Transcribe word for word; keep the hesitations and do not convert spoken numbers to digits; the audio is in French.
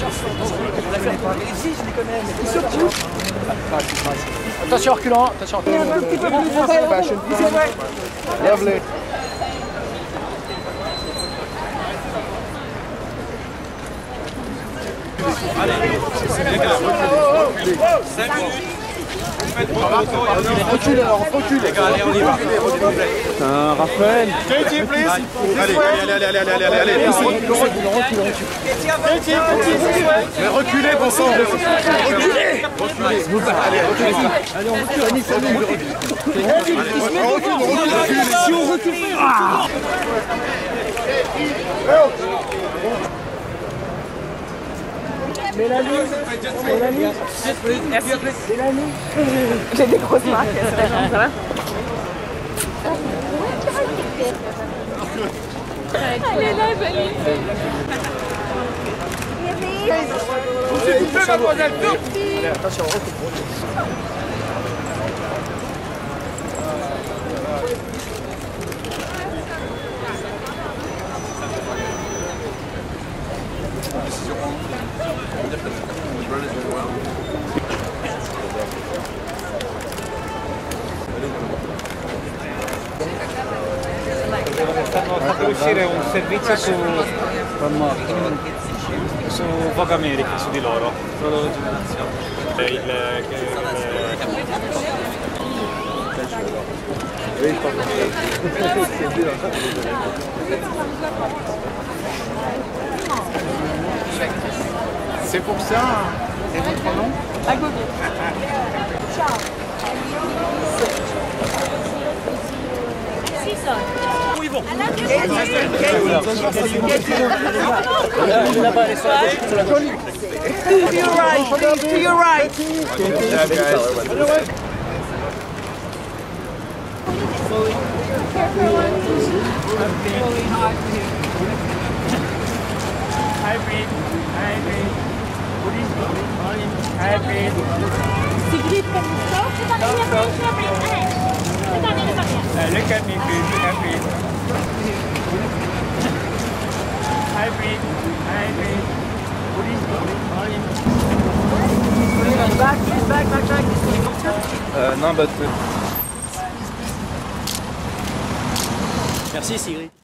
je les connais, mais surtout. Attention reculant, attention reculant. Un petit peu plus. Lovely. Allez, Recule alors, recule. Les gars, allez, on y va. Putain, Raphaël. Katie, please. Allez, allez, allez, allez, allez, allez, allez. Recule, recule, recule. Katie, Katie, mais reculez, bon sang. Reculez. Reculez. Allez, reculez. Allez, on recule, Annie, on recule. On recule, on recule. Si on recule. Ah. Mélanie, Mélanie, merci. Mélanie, j'ai des grosses marques, ça va? Elle est là, Valérie. Vous êtes coupé, mademoiselle. Attention, on recule. Stanno facendo uscire un servizio su, su Vogue America, su di loro. Il, il, C'est pour ça. Et votre nom? Agobier. Ciao. Où ils vont? Là-bas, les soirs. To your right, to your right. Hybrid, hybrid, hybrid. Sigrid comme ça, c'est pas bien, c'est pas bien. C'est pas bien, c'est pas bien. Look at me, please, hybrid. Hybrid, hybrid. Back, back, back, back. Euh, non, bah. Merci Sigrid.